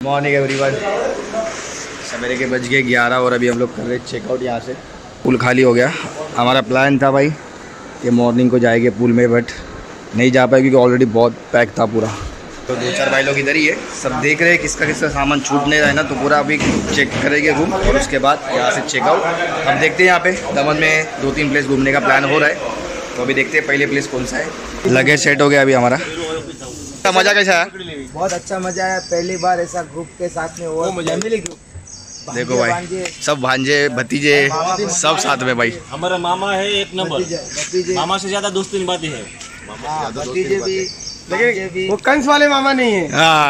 Morning everyone. सवेरे के बज गए 11 और अभी हम लोग कर रहे चेकआउट। यहाँ से पूल खाली हो गया। हमारा प्लान था भाई कि मॉर्निंग को जाएंगे पूल में, बट नहीं जा पाए क्योंकि ऑलरेडी बहुत पैक था पूरा। तो 2-4 भाई लोग इधर ही है, सब देख रहे हैं किसका किसका सामान छूट नहीं रहा है ना, तो पूरा अभी चेक करेंगे रूम और उसके बाद यहाँ से चेकआउट। अब देखते हैं यहाँ पे दमन में 2-3 प्लेस घूमने का प्लान हो रहा है, तो अभी देखते हैं पहले प्लेस कौन सा है। लगेज सेट हो गया अभी हमारा। मज़ा कैसा है? बहुत अच्छा मज़ा है, पहली बार ऐसा ग्रुप के साथ में वो फैमिली ग्रुप। देखो भाई सब भांजे भतीजे सब साथ में भाई। हमारा मामा है एक नंबर, मामा से ज्यादा दोस्ती निभाती है। भतीजे भी, लेकिन वो कंस वाले मामा नहीं है,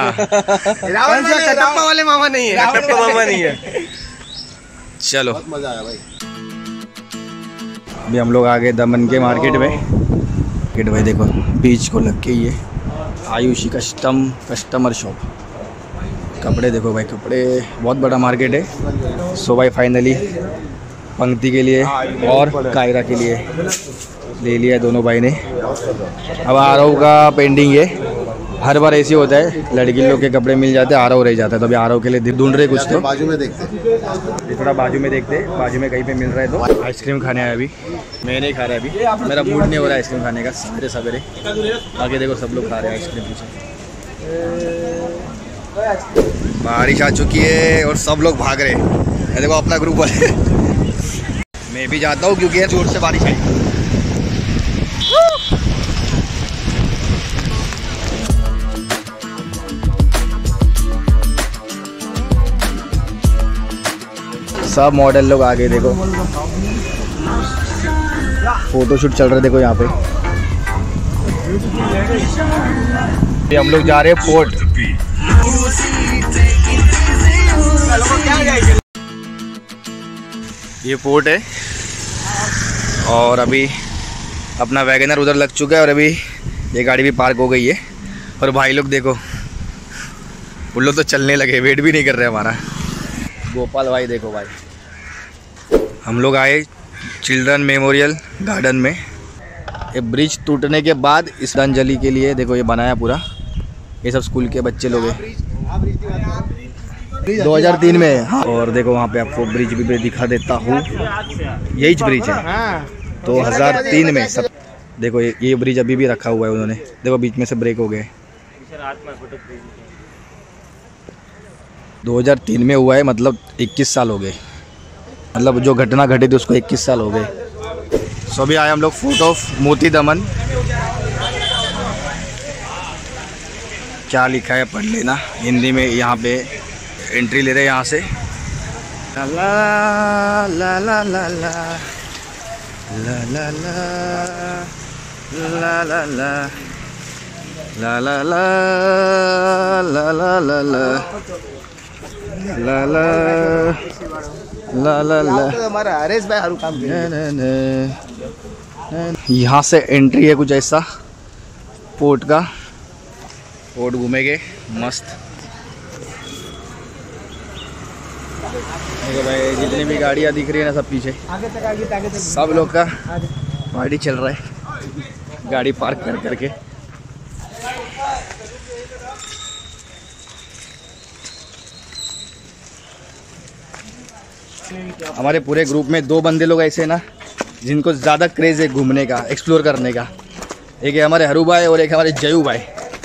कटप्पा वाले मामा नहीं है, कटप्पा मामा नहीं है। चलो बहुत मजा आया भाई। अभी हम लोग आ गए दमन के मार्केट में। मार्केट भाई देखो बीच को लग के ये आयुषी कस्टमर शॉप। कपड़े देखो भाई, कपड़े बहुत बड़ा मार्केट है। सो भाई फाइनली पंक्ति के लिए और कायरा के लिए ले लिया दोनों भाई ने। अब आरव का पेंडिंग है। हर बार ऐसे होता है, लड़की लोग के कपड़े मिल जाते हैं, आरव रह जाता है, तो अभी आरव के लिए ढूंढ रहे कुछ। तो बाजू में देखते, थोड़ा बाजू में देखते, बाजू में कहीं पे मिल रहा है तो। आइसक्रीम खाने आया अभी, मैं नहीं खा रहा अभी, मेरा मूड नहीं हो रहा है आइसक्रीम खाने का सवेरे सवेरे। आगे देखो सब लोग खा रहे हैं आइसक्रीम पीछे। बारिश आ चुकी है और सब लोग भाग रहे हैं। देखो अपना ग्रुप वाले। मैं भी जाता हूँ क्योंकि जोर से बारिश आई। सब मॉडल लोग आ गए, देखो फोटोशूट चल रहा है। देखो यहाँ पे हम लोग जा रहे हैं फोर्ट। ये फोर्ट है और अभी अपना वैगनर उधर लग चुका है और अभी ये गाड़ी भी पार्क हो गई है। और भाई लोग देखो उन लोग तो चलने लगे, वेट भी नहीं कर रहे हमारा। गोपाल भाई देखो भाई, हम लोग आए चिल्ड्रन मेमोरियल गार्डन में। ये ब्रिज टूटने के बाद इस श्रद्धांजलि के लिए देखो ये बनाया पूरा। ये सब स्कूल के बच्चे लोग हैं, 2003 में। हाँ, और देखो वहाँ पे आपको ब्रिज भी दिखा देता हूँ। यही ब्रिज है 2003 में सब। देखो ये ब्रिज अभी भी रखा हुआ है उन्होंने, देखो बीच में से ब्रेक हो गए। 2003 में हुआ है, मतलब 21 साल हो गए, मतलब जो घटना घटी थी उसको 21 साल हो गए। सो अभी आए हम लोग फोर्ट ऑफ मोती दमन। क्या लिखा है पढ़ लेना हिंदी में। यहाँ पे एंट्री ले रहे हैं यहाँ से। ला ला ला ला ला ला ला ला ला ला ला ला ला ला ला ला ला ला। हमारा हरेश भाई हरु काम। यहाँ से एंट्री है कुछ ऐसा फोर्ट का। फोर्ट घूमेंगे मस्त। देखो भाई जितनी भी गाड़ियाँ दिख रही है ना सब पीछे, आगे तक सब लोग का पार्टी चल रहा है गाड़ी पार्क कर करके। हमारे पूरे ग्रुप में 2 बंदे लोग ऐसे हैं ना जिनको ज़्यादा क्रेज़ है घूमने का, एक्सप्लोर करने का। एक है हमारे हरू भाई और एक हमारे जयू भाई।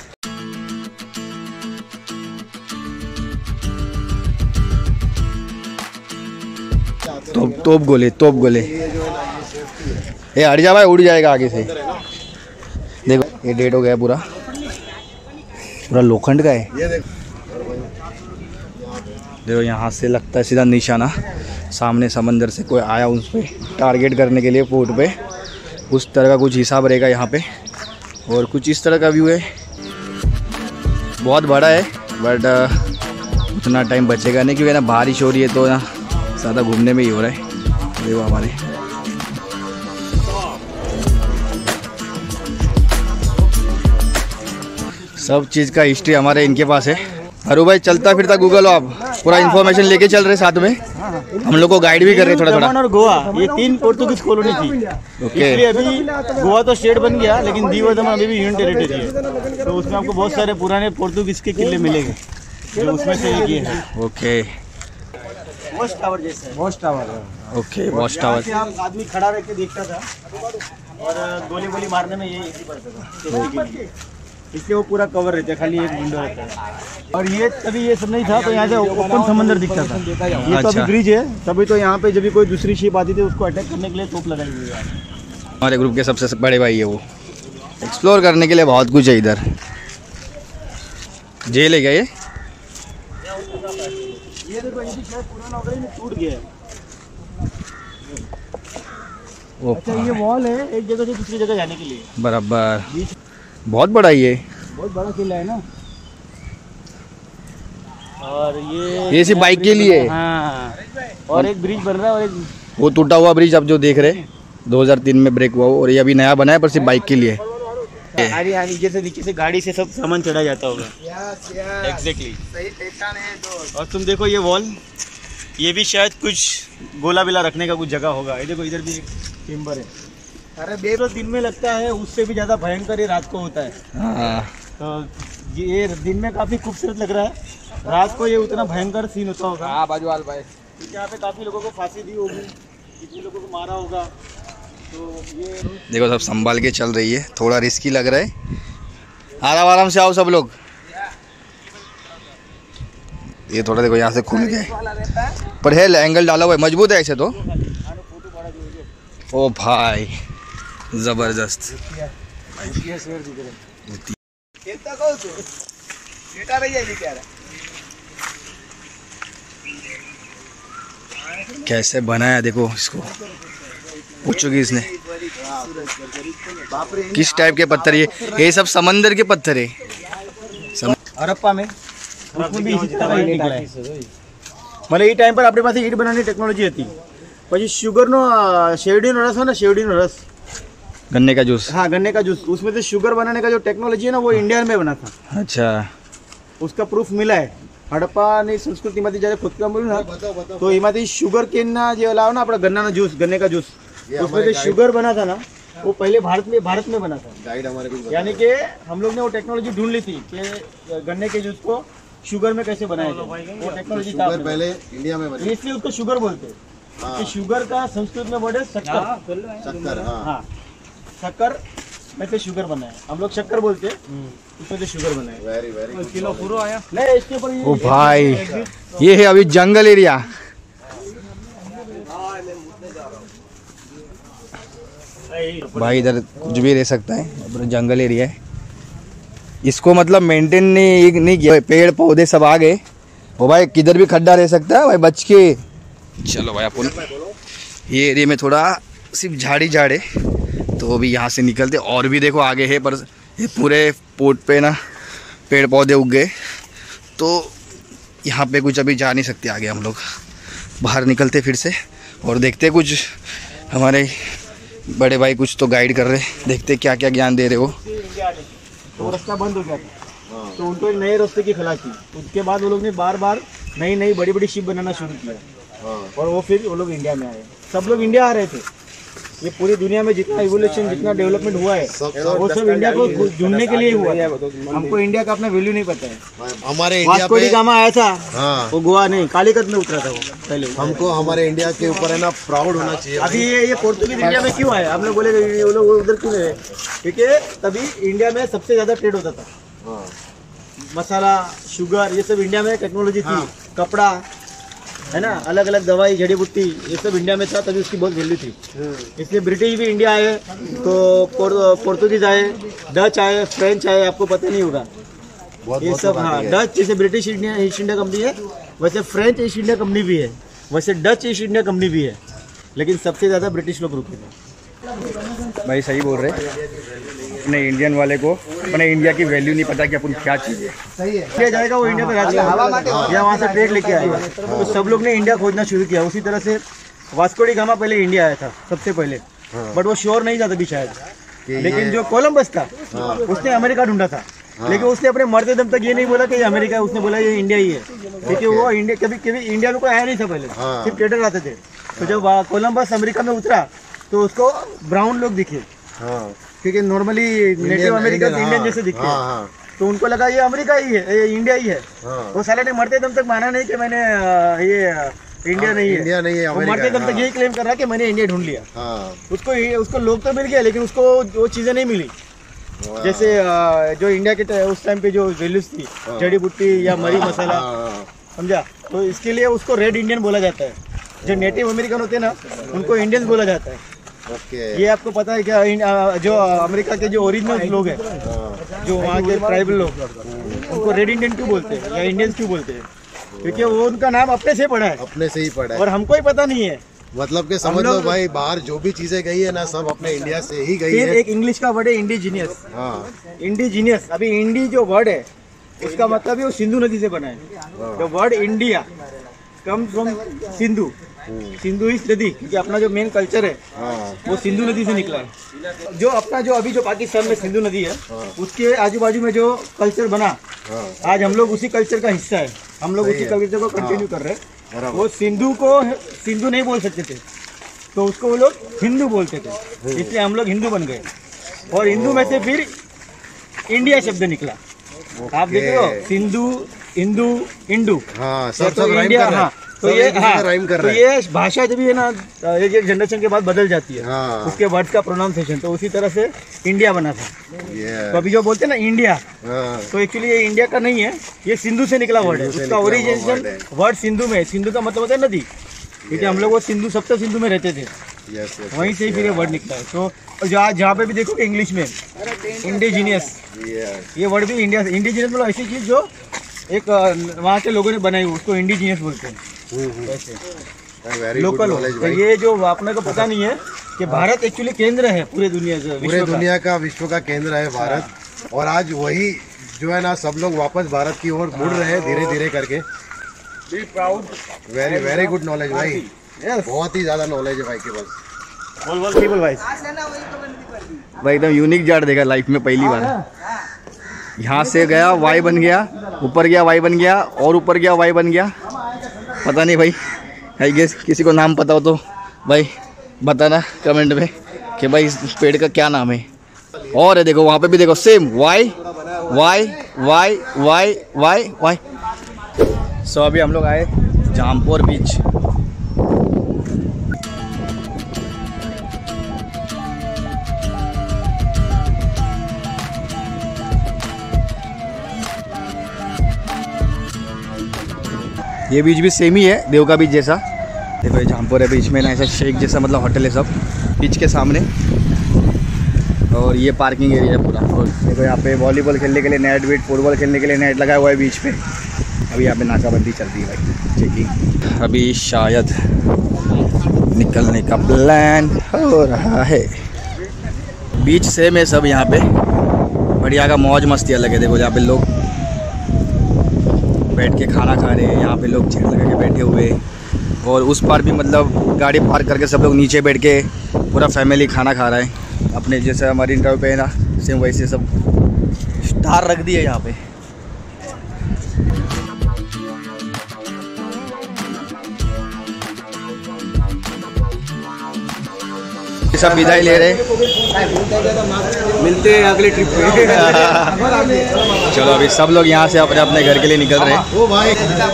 तोप गोले ये हट जा भाई, उड़ जाएगा आगे से। देखो ये डेट हो गया पूरा लोखंड का है। देखो यहाँ से लगता है सीधा निशाना, सामने समंदर से कोई आया उस पर टारगेट करने के लिए फोर्ट पे। उस तरह का कुछ हिसाब रहेगा यहाँ पे। और कुछ इस तरह का व्यू है, बहुत बड़ा है बट उतना टाइम बचेगा नहीं क्योंकि ना बारिश हो रही है तो ना ज़्यादा घूमने में ही हो रहा है। देखो हमारे सब चीज़ का हिस्ट्री हमारे इनके पास है। अरू भाई चलता फिरता गूगल हो आप, पूरा इन्फॉर्मेशन लेके चल रहे साथ में। हम लोग को गाइड भी कर रहे थोड़ा थोड़ा। और गोवा ये 3 पोर्तुगीज कॉलोनी थी। ओके। इसलिए अभी गोवा तो स्टेट बन गया, लेकिन दीव दमन अभी भी यूनियन टेरिटरी है। तो उसमें आपको बहुत सारे पुराने पोर्तुगीज के किले मिलेंगे। जो उसमें से एक ये है। ओके वॉच टावर जैसा है। Watch tower. Okay watch tower. आप आदमी खड़ा रह के देखता था और गोली मारने में ये इजी पड़ता था, इसलिए वो पूरा कवर रहता है, खाली एक विंडो रहता है। और ये तभी ये सब नहीं था तो यहाँ से ओपन समंदर दिखता था। ये तो अभी ब्रिज है, तभी तो यहाँ पे जब भी कोई दूसरी शिप आती थी उसको अटैक करने के लिए तोप लगाई हुई है। हमारे ग्रुप के सबसे बड़े भाई है वो। एक्सप्लोर करने के लिए बहुत कुछ है इधर। जेल है क्या ये? देखो ये भी शायद पुराना होगा, ये टूट गया है। अच्छा ये वॉल है एक जगह से दूसरी जगह जाने के लिए। बराबर, बहुत बड़ा ये। बहुत बड़ा किला है ना। और ये सिर्फ बाइक के लिए। हाँ, और एक ब्रिज बन रहा है और एक वो टूटा हुआ ब्रिज आप जो देख रहे हैं 2003 में ब्रेक हुआ हो, और ये अभी नया बना है पर सिर्फ बाइक के लिए। अरे नीचे से गाड़ी से सब सामान चढ़ा जाता होगा। एग्जैक्टली। और तुम देखो ये वॉल, ये भी शायद कुछ गोला बिला रखने का कुछ जगह होगा। ये देखो इधर भी एक टिम्बर है। अरे तो दिन में लगता है, उससे भी ज्यादा भयंकर ये रात को होता है। हाँ। तो ये दिन में काफी खूबसूरत लग रहा है, रात को ये उतना भयंकर सीन होता होगा। हाँ बाजू वाल भाई। यहाँ पे काफी लोगों को फांसी दी होगी, कितने लोगों को मारा होगा। तो ये देखो सब संभाल के चल रही है, थोड़ा रिस्की लग रहा है। आराम से आओ सब लोग। ये थोड़ा देखो यहाँ से खुल गए, पर है एंगल डाला हुआ है, मजबूत है ऐसे तो। ओ भाई जबरदस्त। कैसे बनाया देखो इसको पोर्चुगीज ने। किस टाइप के पत्थर ये सब समंदर के पत्थर है। हड़प्पा में उसमें भी इसी तरह ही निकला है। मतलब ये टाइम पर अपने पास ईट बनाने टेक्नोलॉजी હતી, પછી શુગરનો શેરડીનો રસ હોય ને, શેરડીનો રસ, गन्ने का जूस। हाँ गन्ने का जूस, उसमें से शुगर बनाने का जो टेक्नोलॉजी है ना वो इंडिया में बना था। अच्छा, उसका प्रूफ मिला है। હડપ્પાની સંસ્કૃતિમાંથી જ્યારે ખોદકામ કર્યું ना तो એમાંથી शुगर केनના જે લાવો ना अपना गन्ना जूस, गन्ने का जूस, उसमें जो शुगर बना था ना वो पहले भारत में बना था। यानी कि हम लोग ने वो टेक्नोलॉजी ढूंढ ली थी कि गन्ने के जूस को शुगर में कैसे बनाया जाए। वो टेक्नोलॉजी था पहले इंडिया में बनी। इसलिए उसको शुगर बोलते हैं कि शुगर का संस्कृत में वर्ड है शक्कर। शक्कर, हाँ शक्कर में से शुगर बना है, हम लोग शक्कर बोलते हैं, उसमें से शुगर बना है। वेरी किलो पूरा आया नहीं इसके ऊपर। ओ भाई ये है अभी जंगल एरिया। भाई इधर कुछ भी रह सकता है, जंगल एरिया है। इसको मतलब मेंटेन नहीं किया, पेड़ पौधे सब आ गए। ओ भाई किधर भी खड्डा रह सकता है भाई, बच के चलो भाई। अपन ये एरिया में थोड़ा सिर्फ झाड़ी झाड़ है, तो अभी यहाँ से निकलते। और भी देखो आगे है, पर ये पूरे पोर्ट पे ना पेड़ पौधे उग गए, तो यहाँ पे कुछ अभी जा नहीं सकते आगे। हम लोग बाहर निकलते फिर से और देखते कुछ हमारे बड़े भाई कुछ तो गाइड कर रहे, देखते क्या क्या ज्ञान दे रहे हो। तो रास्ता बंद हो गया था, तो उनको एक नए रास्ते की खला की। उसके बाद वो लोग ने बार बार नई बड़ी बड़ी शिप बनाना शुरू किया, और वो फिर वो लोग इंडिया में आए। सब लोग इंडिया आ रहे थे। ये पूरी दुनिया में जितना इवोल्यूशन, जितना डेवलपमेंट हुआ है वो सब इंडिया को ढूंढने के लिए हुआ है। हमको इंडिया का अपना वैल्यू नहीं पता है। हमारे इंडिया वास्को डी गामा आया था, हाँ। वो गोवा नहीं कालीकत में उतरा था वो पहले। हमको हमारे इंडिया के ऊपर है ना प्राउड होना चाहिए। अभी ये पोर्तुगीज इंडिया में क्यों आए? हम लोग बोले वो लोग उधर क्यों गए? क्योंकि तभी इंडिया में सबसे ज्यादा ट्रेड होता था। मसाला, शुगर, ये सब इंडिया में टेक्नोलॉजी थी। कपड़ा है ना, अलग अलग दवाई, जड़ी बूटी, ये सब इंडिया में था, तभी उसकी बहुत वैल्यू थी। इसलिए ब्रिटिश भी इंडिया आए, तो पोर्तुगीज आए, डच आए, फ्रेंच आए, आपको पता नहीं होगा ये सब। हाँ डच, जैसे ब्रिटिश ईस्ट इंडिया कंपनी है वैसे फ्रेंच ईस्ट इंडिया कंपनी भी है, वैसे डच ईस्ट इंडिया कंपनी भी है, लेकिन सबसे ज़्यादा ब्रिटिश लोग रुके थे। भाई सही बोल रहे, अपने इंडियन वाले को अपने इंडिया की वैल्यू नहीं पता कि अपन क्या चीज़ है। सही है। किया जाएगा वो इंडिया में राज या वहाँ से ट्रेड लेके आएगा, तो सब लोग ने इंडिया खोजना शुरू किया। उसी तरह से वास्को डी गामा पहले इंडिया आया था सबसे पहले, बट वो श्योर नहीं था तभी शायद। लेकिन जो कोलंबस था उसने अमेरिका ढूंढा था, लेकिन उसने अपने मरते दम तक ये नहीं बोला कि ये अमेरिका है, उसने बोला ये इंडिया ही है। क्योंकि वो इंडिया कभी इंडिया में कोई आया नहीं था पहले, सिर्फ ट्रेडर आते थे। तो जब कोलंबस अमेरिका में उतरा तो उसको ब्राउन लोग दिखे, क्योंकि नॉर्मली नेटिव अमेरिकन इंडियन जैसे दिखते हैं। तो उनको लगा ये अमेरिका ही है, ये इंडिया ही है। हाँ। वो साले ने मरते दम तक माना नहीं कि मैंने ये इंडिया नहीं है, इंडिया नहीं है, वो अमेरिका मरते है, दम तक यही क्लेम कर रहा है कि मैंने इंडिया ढूंढ लिया। हाँ। उसको लोग तो मिल गया, लेकिन उसको वो चीज़ें नहीं मिली। जैसे जो इंडिया के उस टाइम पे जो वैल्यूज थी, जड़ी बूटी या मरी मसाला, समझा, तो इसके लिए उसको रेड इंडियन बोला जाता है। जो नेटिव अमेरिकन होते हैं ना, उनको इंडियंस बोला जाता है। ओके। ये आपको पता है क्या? जो अमेरिका के जो ओरिजिनल लोग हैं, जो वहाँ के ट्राइबल लोग, उनको रेड इंडियन क्यों बोलते हैं या इंडियंस क्यों बोलते हैं? क्योंकि वो उनका नाम अपने से पड़ा है, अपने से ही पड़ा है, और हमको ही पता नहीं है। मतलब कि समझ लो भाई, बाहर जो भी चीजें गई है ना, सब अपने इंडिया से ही गई फिर है। एक इंग्लिश का वर्ड है इंडिजीनियस। हाँ। इंडिजीनियस, अभी इंडी जो वर्ड है उसका मतलब है वो सिंधु नदी से बना है। The word India come from Sindhu. Sindhu इस नदी, क्योंकि अपना जो मेन कल्चर है वो सिंधु नदी से निकला है। जो अपना जो अभी जो पाकिस्तान में सिंधु नदी है, उसके आजू बाजू में जो कल्चर बना, आज हम लोग उसी कल्चर का हिस्सा है। हम लोग उसी कल्चर को कंटिन्यू कर रहे हैं। वो सिंधु को सिंधु नहीं बोल सकते थे, तो उसको वो लोग हिंदू बोलते थे, इसलिए हम लोग हिंदू बन गए। और हिंदू में से फिर इंडिया शब्द निकला। आप देख रहे हो, सिंधु, हिंदू, इंडू, हाँ, तो सब इंडिया। हाँ, तो ये राइम कर तो रहा है। ये भाषा जब है ना, एक जनरेशन के बाद बदल जाती है, हाँ। उसके वर्ड्स का प्रोनाउंसिएशन, तो उसी तरह से इंडिया बना था। ये तो अभी जो बोलते हैं ना इंडिया, हाँ। तो एक्चुअली ये इंडिया का नहीं है, ये सिंधु से निकला वर्ड है। सिंधु से उसका निकला हुआ ओरिजिन word है। वर्ड सिंधु में है। सिंधु का मतलब होता है नदी, क्योंकि हम लोग वो सिंधु, सप्त सिंधु में रहते थे, यस, यस, वहीं से ही फिर ये वर्ड निकला है। तो जहाँ पे भी देखोगे इंग्लिश में इंडिजीनियस, यस। ये वर्ड भी इंडिया से। इंडिजीनियस मतलब ऐसी चीज़ जो एक वहाँ के लोगों ने बनाई हुई, उसको इंडिजीनियस बोलते हैं। वेरी गुड लोकल नॉलेज हो। भाई। ये जो अपने को पता नहीं है कि भारत एक्चुअली केंद्र है पूरे दुनिया से, पूरे दुनिया का, विश्व का केंद्र है भारत। और आज वही जो है ना, सब लोग वापस भारत की ओर मुड़ रहे हैं धीरे धीरे करके। वेरी वेरी गुड नॉलेज भाई, बहुत ही ज्यादा नॉलेज है भाई के पास। भाई एकदम यूनिक जाट देखा लाइफ में पहली बार। यहाँ से गया वाई बन गया, ऊपर गया वाई बन गया, और ऊपर गया वाई बन गया। पता नहीं भाई, आई गेस किसी को नाम पता हो तो भाई बताना कमेंट में कि भाई इस पेड़ का क्या नाम है। और है देखो, वहाँ पे भी देखो same Y Y Y Y Y Y. So अभी हम लोग आए जामपुर बीच। ये बीच भी सेम ही है, देव का बीच जैसा। देखो ये जामपुर है, बीच में ना ऐसा शेक जैसा मतलब होटल है सब बीच के सामने। और ये पार्किंग एरिया है पूरा। और देखो यहाँ पे वॉलीबॉल खेलने के लिए नेट, बीट फुटबॉल खेलने के लिए नेट लगा हुआ है बीच पे। अभी यहाँ पे नाकाबंदी चल रही है भाई, चेकिंग। अभी शायद निकलने का प्लान हो रहा है। बीच सेम है सब यहाँ पे, बढ़िया का मौज मस्ती अलग है। देखो यहाँ पे लोग बैठ के खाना खा रहे हैं, यहाँ पे लोग चेयर लगा के बैठे हुए। और उस पार भी मतलब गाड़ी पार्क करके सब लोग नीचे बैठ के पूरा फैमिली खाना खा रहा है। अपने जैसे हमारी इंटरव्यू पे है ना, सेम वैसे सब स्टार रख दिए यहाँ पे। सब विदाई ले रहे, मिलते हैं अगले ट्रिप पे। चलो अभी सब लोग यहाँ से अपने अपने घर के लिए निकल रहे हैं। ओ भाई,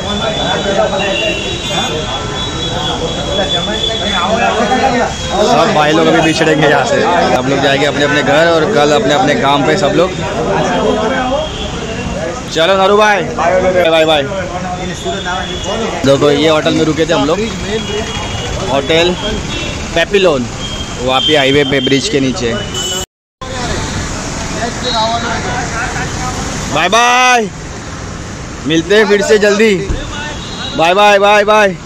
सब भाई लोग अभी बिछड़ेंगे यहाँ से, सब लोग जाएंगे अपने अपने घर और कल अपने अपने काम पे सब लोग। चलो नारू भाई, बाय बाय। देखो ये होटल में रुके थे हम लोग, होटल पेपिलोन, वहाँ पे हाईवे पे ब्रिज के नीचे। बाय बाय, मिलते हैं फिर से जल्दी। Bye bye bye bye.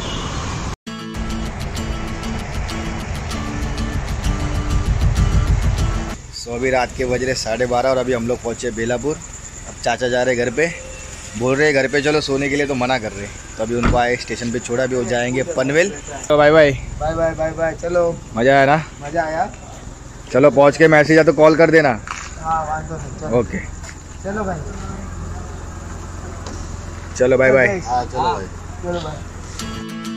So अभी रात के बज रहे 12:30 और अभी हम लोग पहुँचे बेलापुर। अब चाचा जा रहे घर पे, बोल रहे घर पे चलो सोने के लिए, तो मना कर रहे। तो अभी उनको आए स्टेशन पे छोड़ा, अभी वो जाएंगे पनवेल। तो bye bye bye bye bye bye. चलो, मज़ा आया ना? मजा आया। चलो पहुँच के मैसेज आया तो कॉल कर देना। हाँ वांधो नहीं, चलो। ओके चलो भाई, चलो बाय बाय। हाँ चलो भाई। चलो भाई।